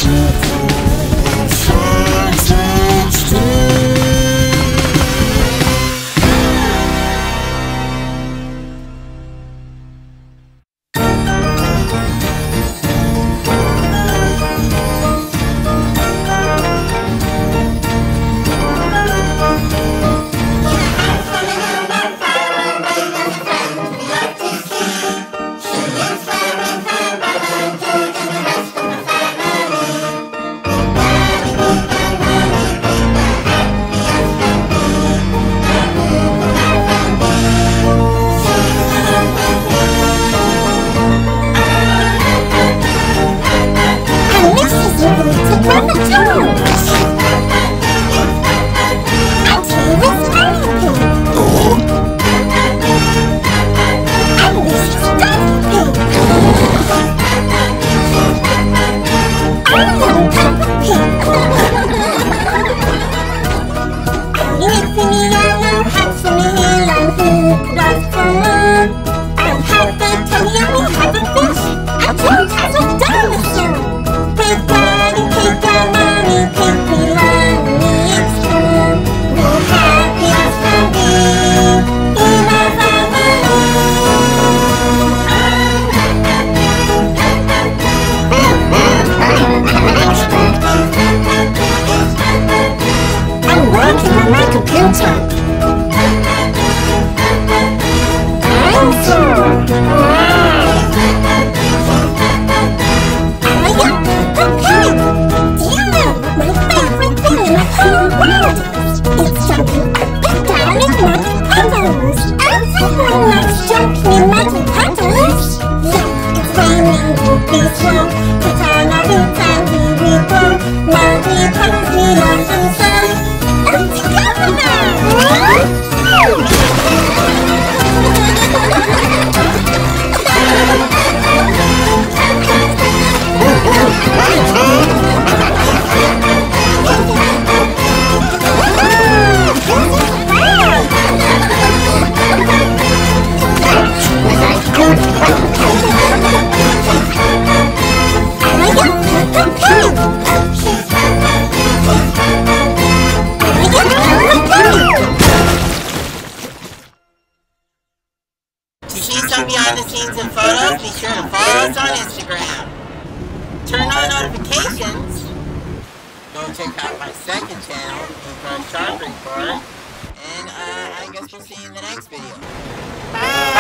behind the scenes and photos, be sure to follow us on Instagram. Turn on notifications. Go check out my second channel, Sharp Report. And I guess we'll see you in the next video. Bye!